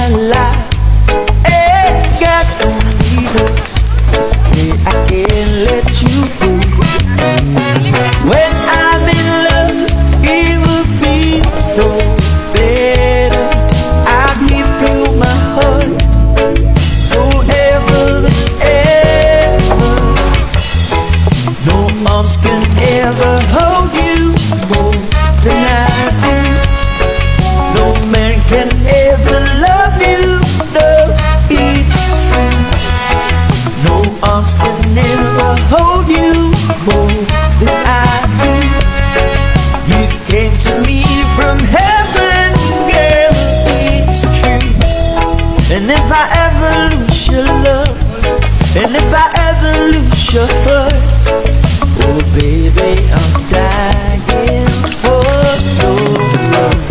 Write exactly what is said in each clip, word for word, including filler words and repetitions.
my life. Ain't got no reasons, hey, I can't let you go. When I'm in love, it will be so better. I'll give you my heart forever and ever. No arms can ever hold you more than I do. No man can ever love you, no, it's true. No arms can ever hold you more than I do. You came to me from heaven, girl, it's true. And if I ever lose your love, and if I ever lose your heart, oh baby, I'm dying for your love.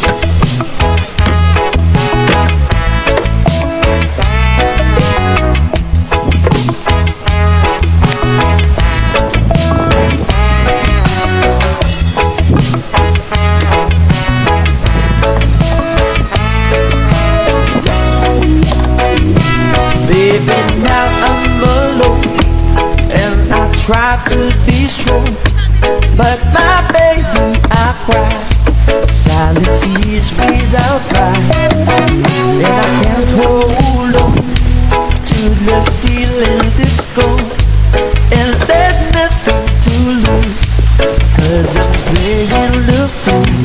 Baby, now I'm alone, and I try to be strong, but my baby, I cry silent tears without pride. And I can't hold on to the feeling that's gone, and there's nothing to lose, 'cause I'm playing the fool.